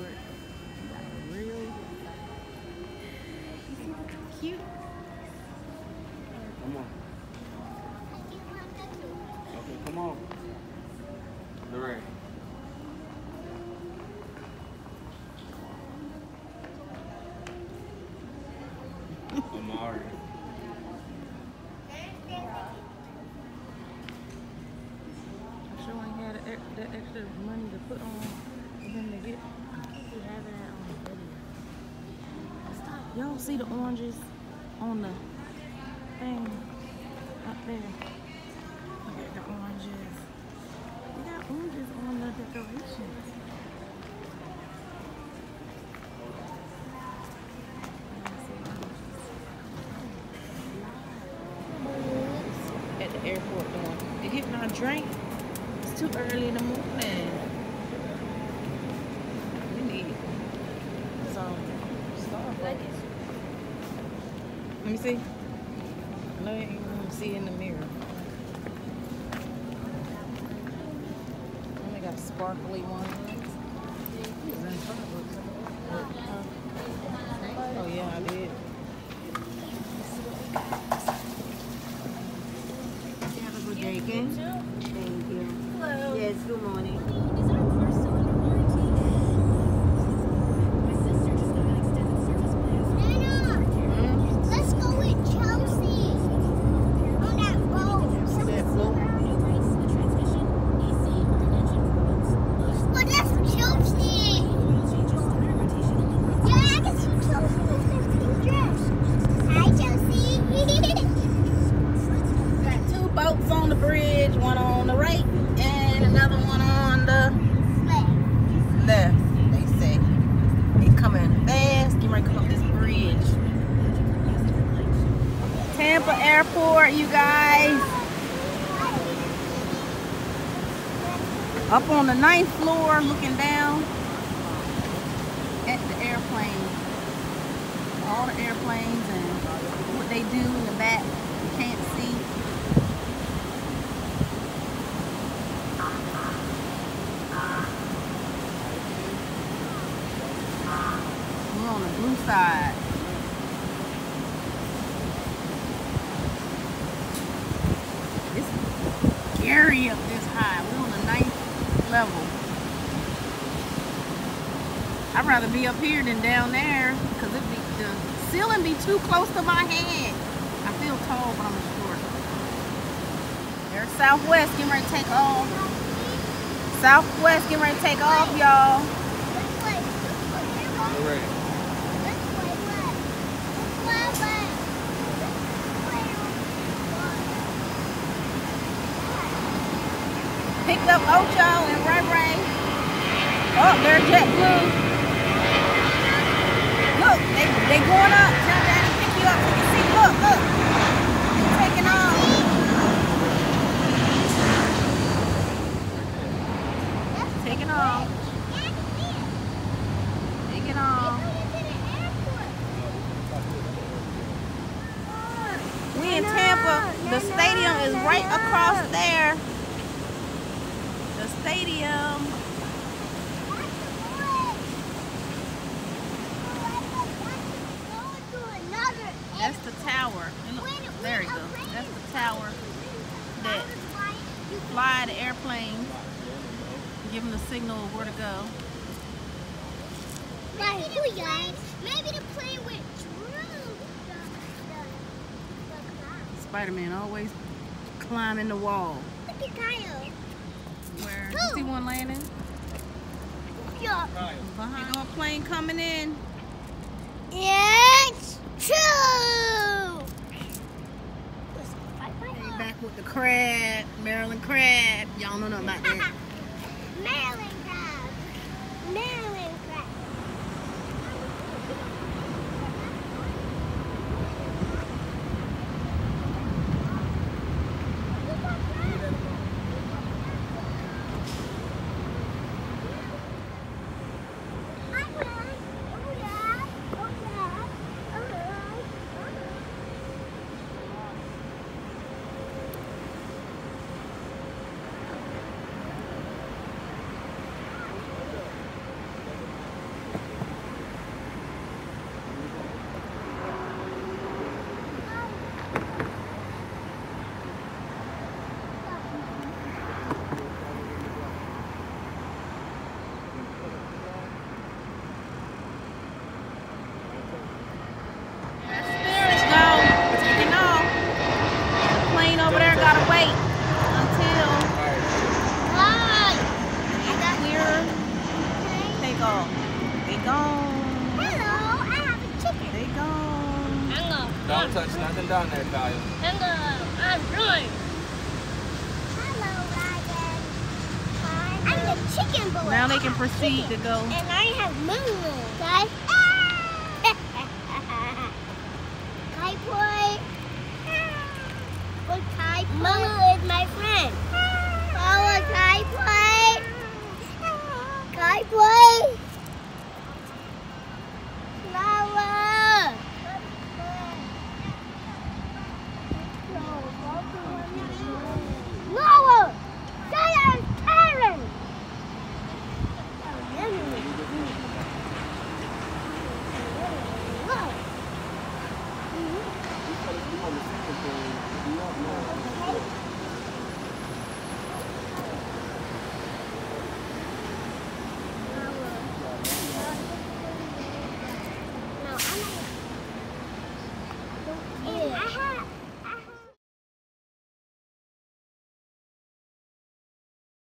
airport. Really cute. Come on. Okay, come on. Lorraine. Amari. I sure ain't had the extra money to put on for him to get. Y'all see the oranges on the thing up there? Look at the oranges. We got oranges on the decorations. At the airport doing. They're getting our drink. It's too early in the morning. We need some Starbucks. Let me see. I know you ain't gonna see in the mirror. Only got sparkly ones. Oh yeah, I did. Have a good day, okay? Thank you. Hello. Yes, good morning. On the bridge, one on the right and another one on the left. They say they coming fast. You might come up this bridge. Tampa Airport, you guys. Up on the 9th floor, looking down at the airplane. All the airplanes and what they do in the back. You can't see. On the blue side. It's scary up this high. We're on the 9th level. I'd rather be up here than down there because the ceiling be too close to my head. I feel tall, but I'm short. There's Southwest getting ready to take off. Southwest getting ready to take off, y'all. All right. Picked up Ocho and Ray Ray. Oh, they're JetBlue. Look, they going up. Tell Daddy to pick you up so you can see. Look. They're taking off. Taking off. Taking off. We in Tampa. The stadium is right across there. The stadium. That's the tower. There you go. That's the tower that fly the airplane, give them the signal of where to go. Maybe the plane went through. Spider-Man always climbing the wall. Look at Kyle. Where? You see one landing? Yeah. Behind a plane coming in. It's true. Hey, back with the crab, Maryland crab. Y'all know nothing about that. Maryland crab. Maryland crab. gone. Hello, I have a chicken. They gone. Hello. Don't touch nothing down there, Kyle. Hello. I'm Ryan. Hello, Ryan. I'm the chicken boy. Now they can proceed to go. And I have moon.